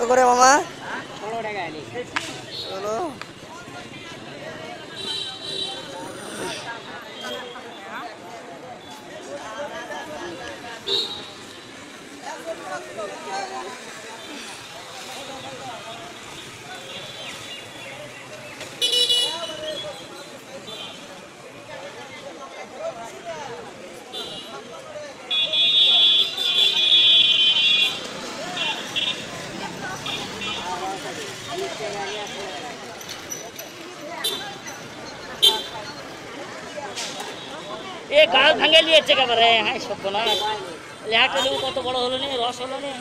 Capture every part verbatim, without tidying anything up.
করে মামা? পনেরো টাকা আনি চলো এ গাল ভাঙে নিয়েছে একেবারে। হ্যাঁ সভ্য না, লেহাটা লেবু কত বড় হলো নি, রস হলো নি।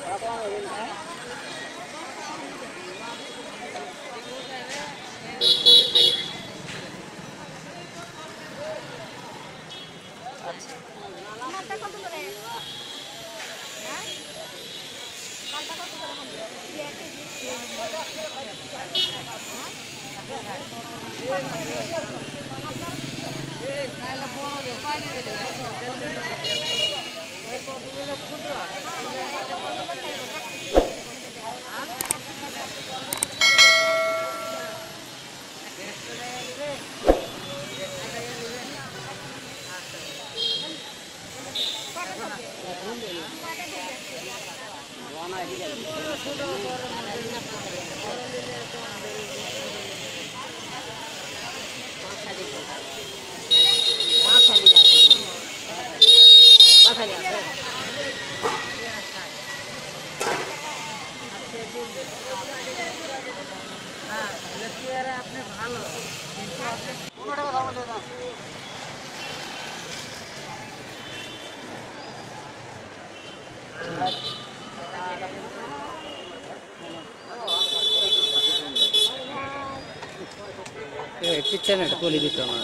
পিছনে একটা কলি দিত আমার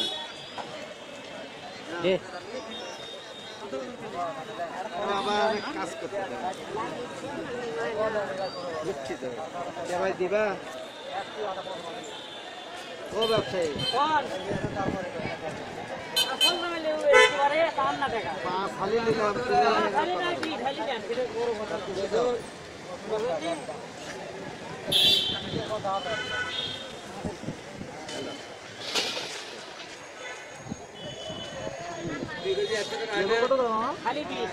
আবার কাজ করতে বুঝছি তো ভাই দিবা ও ব্যবসায়ী খালি নিলাম খালি পিস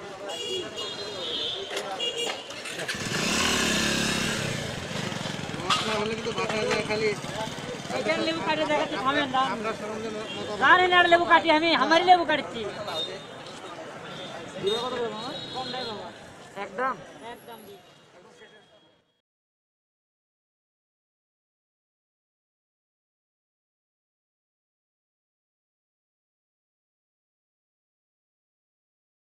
কিন্তু বাসা যায় খালি লেবু কাটে দেখাচ্ছি, থামেন না না লেবু কাটি, আমি আমারই লেবু কাটছি একদম একদম।